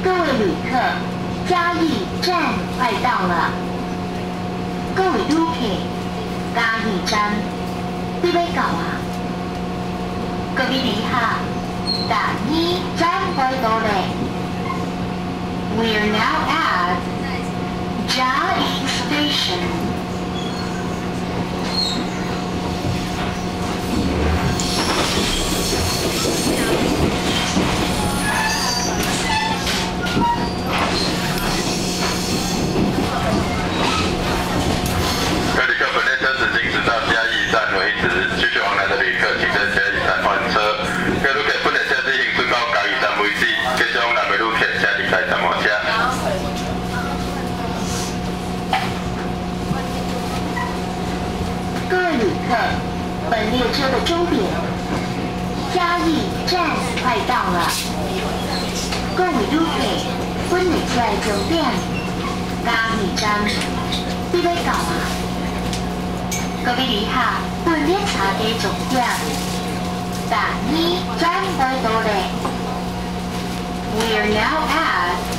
各位旅客，嘉义站快到了。各位旅客，嘉义站你要到啊？各位旅客，嘉义站快到了。We're now at Jiayi Station. 各位旅客，本列车只行驶到嘉义站为止，继续往来的旅客请在嘉义站换车。各位旅客，本列车只行驶到嘉义站为止，继续往来的旅客请离开站换车。 各位旅客，本列车的终点嘉义站快到了。各位旅客，本列车的终点嘉义站你要到啊？各位旅客，本列车的终点嘉义站快到了。We are now at